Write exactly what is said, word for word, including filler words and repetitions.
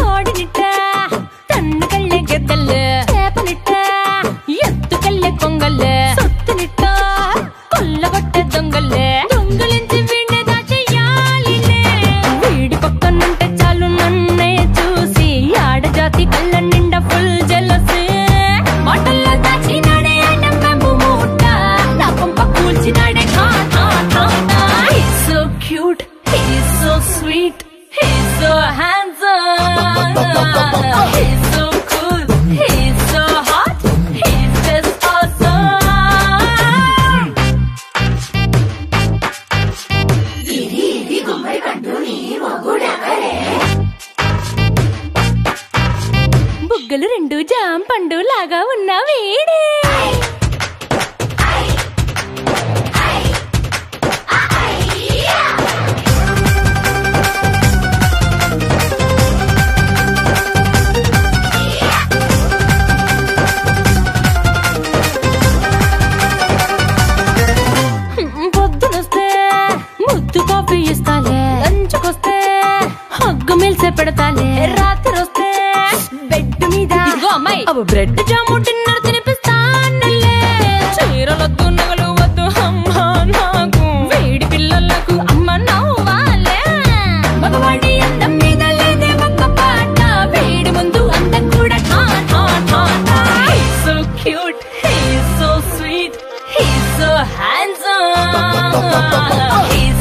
కోడినిట్ట తన్ను కళ్ళే గెద్దలు చేపనిట్ట ఎత్తు కళ్ళే కొంగల్లే సొత్తునిట్ట కొల్లగొట్టే దొంగల్లే దొంగలించి వీణ్ణి దాచెయ్యాలిలే వీడి పక్కనుంటే చాలు నన్నే చూసి ఆడజాతి కళ్ళ నిండా ఫుల్ జెలసీ మాటల్లో దాచినాడే ఐటమ్ బాంబు మూట నా పంప కూల్చినాడే ఠా ఠా ఠా He's so cute, he's so sweet, he's so handsome, he's so cool, he's so hot, he's just awesome. Idi idi gummai kandu nee mogudavare. బుగ్గలు రెండు జాం పండు లాగా ఉన్న వీడే పొద్దునొస్తే ముద్దు కాఫీ ఇస్తాలే లంచుకొస్తే హగ్గు మిల్సే పెడతాలే రాత్రి వస్తే బెడ్ మీద అమ్మాయి అవి బ్రెడ్ జాము డిన్నర్ తినిపిస్తానులే చీరలొద్దు నగలు వద్దు అమ్మా నాకు వేడి పిల్లలకు అమ్మ నవ్వాలే మగవాడి అందం మీద లేదే ఒక్క పాట వేడి ముందు అందం కూడా ఠా ఠా ఠా ఠా He's so cute, he's so sweet, he's so handsome, he's